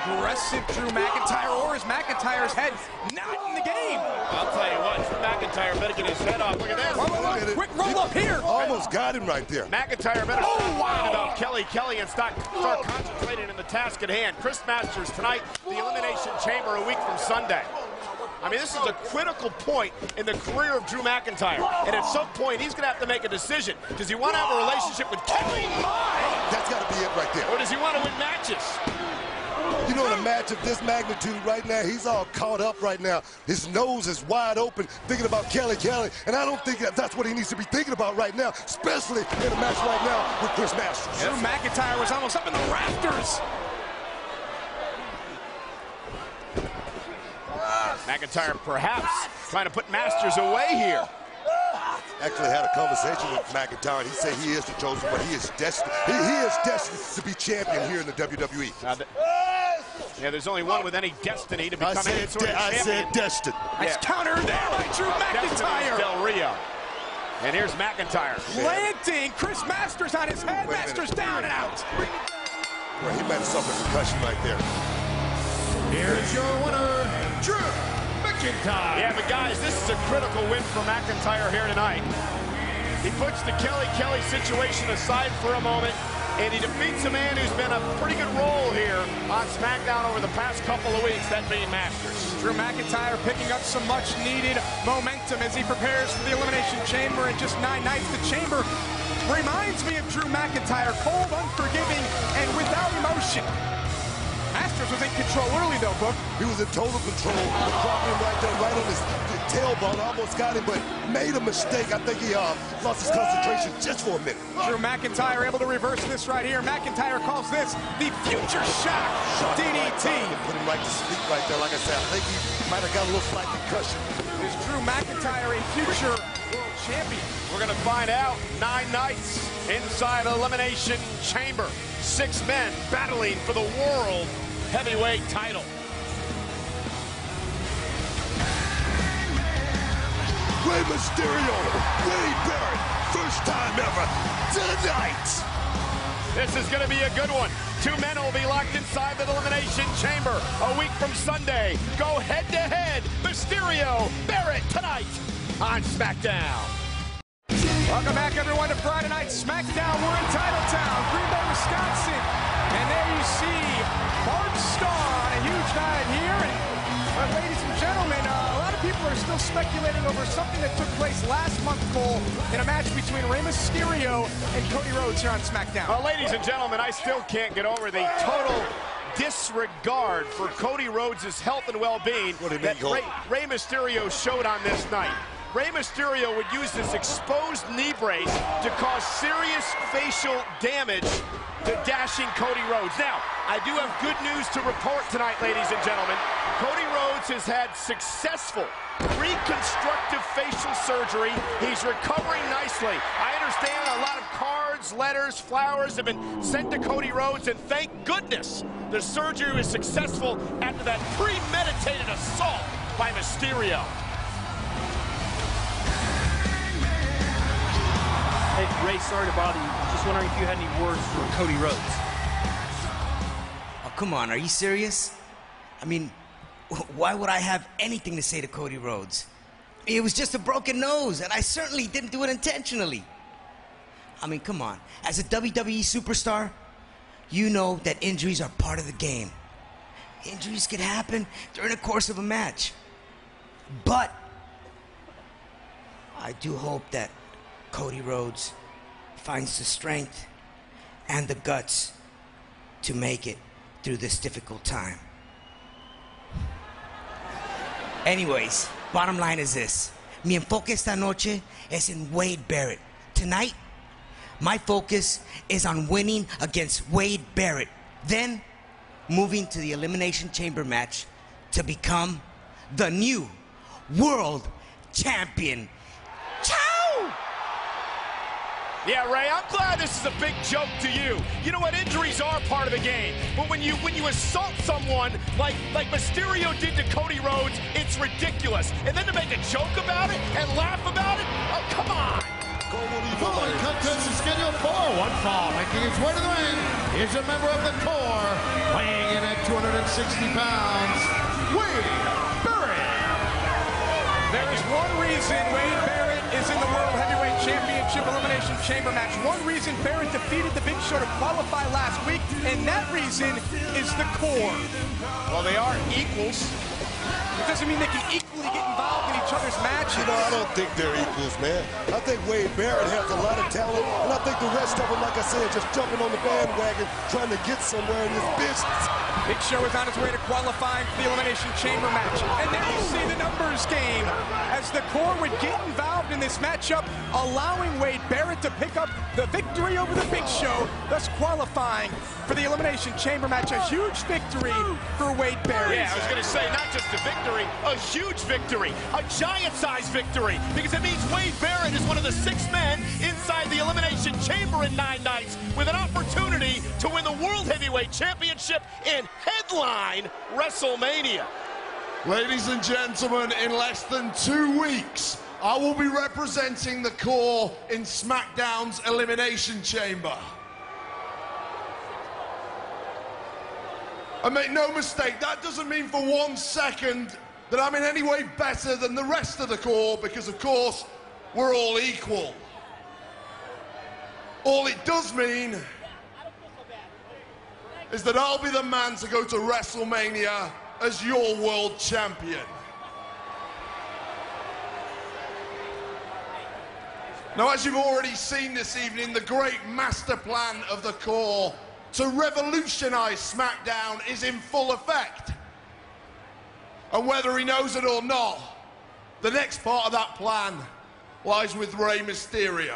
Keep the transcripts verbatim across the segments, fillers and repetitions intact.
aggressive Drew McIntyre, or is McIntyre's head not in the game? I'll tell you what, Drew McIntyre better get his head off. Look at this. Whoa, whoa, whoa. Quick roll up here. Almost got him right there. McIntyre better Oh, stop wow. worrying about Kelly Kelly and start, start concentrating on the task at hand. Chris Masters tonight, the Elimination Chamber a week from Sunday. I mean, this is a critical point in the career of Drew McIntyre. And at some point, he's going to have to make a decision. Does he want to have a relationship with Kelly? That's got to be it right there. Or does he want to win matches? You know, in a match of this magnitude right now, he's all caught up right now. His nose is wide open, thinking about Kelly Kelly. And I don't think that that's what he needs to be thinking about right now, especially in a match right now with Chris Masters. Drew McIntyre was almost up in the rafters. McIntyre perhaps trying to put Masters away here. Actually had a conversation with McIntyre, and he said he is the chosen one. He is destined. He, he is destined to be champion here in the W W E. Now the, yeah, there's only one with any destiny to become I any said, sort of I champion. said destined. Nice counter there by Drew Destiny McIntyre. Del Rio. And here's McIntyre. Planting Chris Masters on his head. Wait a Masters minute. down and out. Well, he might have suffered a concussion right there. Here's your winner, Drew McIntyre. Yeah, but guys, this is a critical win for McIntyre here tonight. He puts the Kelly Kelly situation aside for a moment, and he defeats a man who's been a pretty good role here on SmackDown over the past couple of weeks, that being Masters. Drew McIntyre picking up some much-needed momentum as he prepares for the Elimination Chamber in just nine nights. The Chamber reminds me of Drew McIntyre, cold, unforgiving, and without emotion. Masters was in control early, though, Book. He was in total control, dropped him right there, right on his tailbone, almost got him, but made a mistake. I think he uh, lost his concentration just for a minute. Drew McIntyre able to reverse this right here. McIntyre calls this the Future Shock D D T. Put him right to sleep right there. Like I said, I think he might have got a little slight concussion. Is Drew McIntyre a future world champion? We're going to find out nine nights inside Elimination Chamber. Six men battling for the World Heavyweight title. Rey Mysterio, Wade Barrett, first time ever tonight. This is going to be a good one. Two men will be locked inside the Elimination Chamber a week from Sunday. Go head-to-head, Mysterio, Barrett tonight on SmackDown. Welcome back, everyone, to Friday Night SmackDown. We're in Titletown, Green Bay, Wisconsin. And there you see Bart Starr on a huge night here. And, uh, ladies and gentlemen, uh, a lot of people are still speculating over something that took place last month, Cole, in a match between Rey Mysterio and Cody Rhodes here on SmackDown. Well, ladies and gentlemen, I still can't get over the total disregard for Cody Rhodes' health and well-being What do you that mean, Rey, Rey Mysterio showed on this night. Rey Mysterio would use this exposed knee brace to cause serious facial damage to dashing Cody Rhodes. Now, I do have good news to report tonight, ladies and gentlemen. Cody Rhodes has had successful reconstructive facial surgery. He's recovering nicely. I understand a lot of cards, letters, flowers have been sent to Cody Rhodes, and thank goodness the surgery was successful after that premeditated assault by Mysterio. Hey, Ray, sorry to bother you. Just wondering if you had any words for Cody Rhodes. Oh, come on, are you serious? I mean, why would I have anything to say to Cody Rhodes? It was just a broken nose, and I certainly didn't do it intentionally. I mean, come on. As a W W E superstar, you know that injuries are part of the game. Injuries could happen during the course of a match. But I do hope that Cody Rhodes finds the strength and the guts to make it through this difficult time. Anyways, bottom line is this. Mi enfoque esta noche es en Wade Barrett. Tonight, my focus is on winning against Wade Barrett. Then, moving to the Elimination Chamber match to become the new World Champion. Ciao! Yeah, Ray, I'm glad this is a big joke to you. You know what? Injuries are part of the game. But when you when you assault someone like, like Mysterio did to Cody Rhodes, it's ridiculous. And then to make a joke about it and laugh about it? Oh, come on. Following contest is scheduled for one fall. Making his way to the ring is a member of the Core, weighing in at two hundred sixty pounds, Wade Barrett. There is one reason Wade Barrett is in the World Heavyweight Championship Elimination Chamber match. One reason Barrett defeated the Big Show to qualify last week, and that reason is the core. Well, they are equals. It doesn't mean they can equally get involved in each other's matches. You know, I don't think they're equals, man. I think Wade Barrett has a lot of talent, and I think the rest of them, like I said, just jumping on the bandwagon, trying to get somewhere in this business. Big Show is on his way to qualifying for the Elimination Chamber match. And there you see the numbers game as the core would get involved in this matchup, allowing Wade Barrett to pick up the victory over the Big Show, thus qualifying for the Elimination Chamber match. A huge victory for Wade Barrett. Yeah, I was going to say, not just a victory, a huge victory, a giant-sized victory, because it means Wade Barrett is one of the six men inside the Elimination Chamber in nine nights with an opportunity to win the World Heavyweight Championship and headline WrestleMania. Ladies and gentlemen, in less than two weeks, I will be representing the core in SmackDown's Elimination Chamber. And make no mistake, that doesn't mean for one second that I'm in any way better than the rest of the core, because of course, we're all equal. All it does mean is that I'll be the man to go to WrestleMania as your world champion. Now, as you've already seen this evening, the great master plan of the core to revolutionize SmackDown is in full effect. And whether he knows it or not, the next part of that plan lies with Rey Mysterio.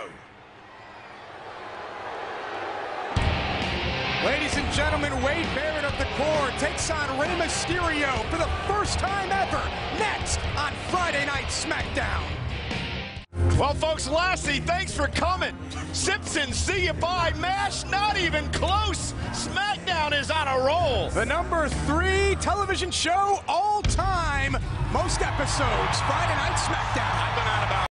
Ladies and gentlemen, Wade Barrett of the core takes on Rey Mysterio for the first time ever, next on Friday Night SmackDown. Well, folks, Lassie, thanks for coming. Simpson, see you bye. MASH, not even close. SmackDown is on a roll. The number three television show all time, most episodes, Friday Night SmackDown. I've been on about